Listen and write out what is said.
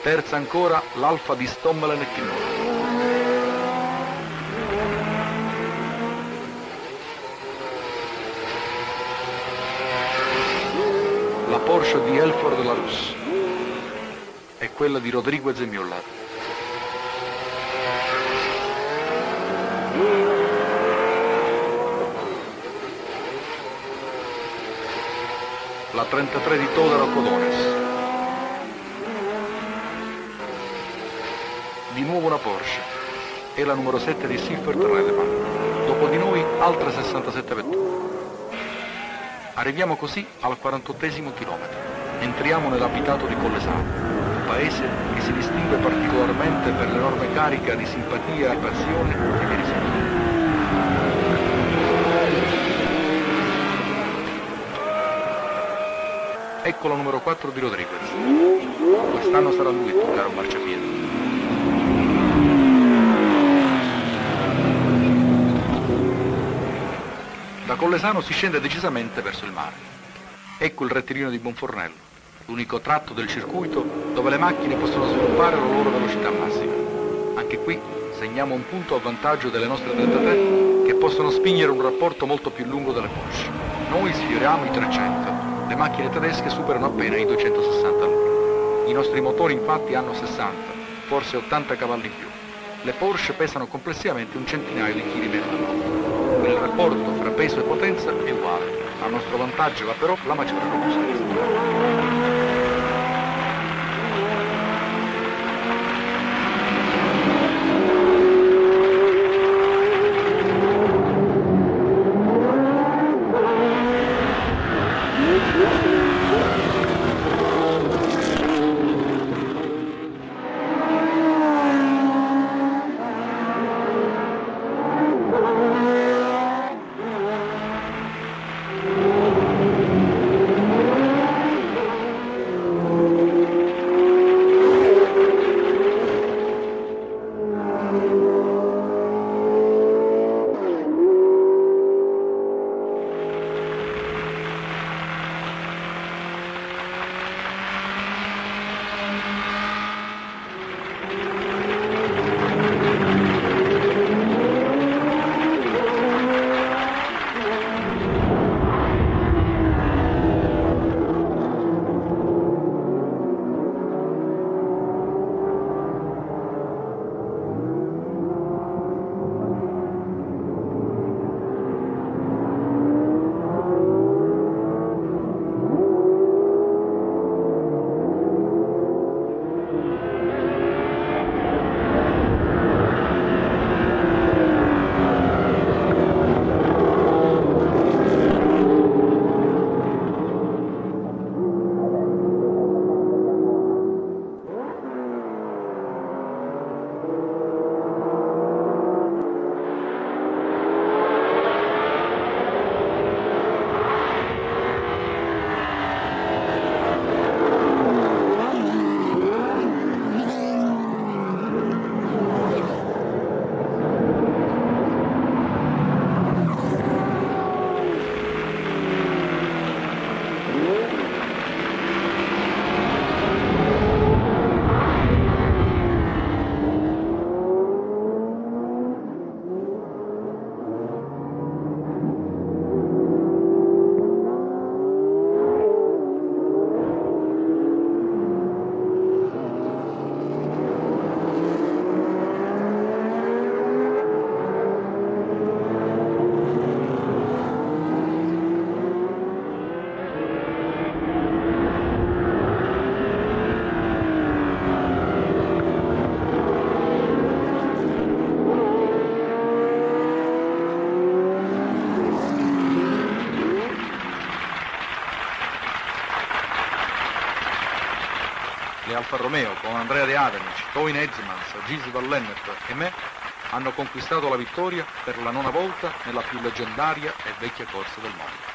Terza ancora l'Alfa di Stommelen e Kinnour. La Porsche di Elford Larousse e quella di Rodriguez e Müller. La 33 di Todaro Codones. Di nuovo una Porsche e la numero 7 di Siffert Redeman. Dopo di noi altre 67 vetture. Arriviamo così al 48esimo chilometro. Entriamo nell'abitato di Collesano, un paese che si distingue particolarmente per l'enorme carica di simpatia e passione che vi risente. Ecco la numero 4 di Rodriguez. Quest'anno sarà lui il tuo caro marciapiede. Da Collesano si scende decisamente verso il mare. Ecco il rettilineo di Bonfornello, l'unico tratto del circuito dove le macchine possono sviluppare la loro velocità massima. Anche qui segniamo un punto a vantaggio delle nostre 33 che possono spingere un rapporto molto più lungo delle Porsche. Noi sfioriamo i 300. Le macchine tedesche superano appena i 260 all'ora. I nostri motori infatti hanno 60, forse 80 cavalli in più. Le Porsche pesano complessivamente un centinaio di chili meno della nostra. Il rapporto fra peso e potenza è uguale. A nostro vantaggio va però la maggiore robustezza. Le Alfa Romeo con Andrea De Ademic, Toyn Edgemans, Gilles Vallennert e me hanno conquistato la vittoria per la 9ª volta nella più leggendaria e vecchia corsa del mondo.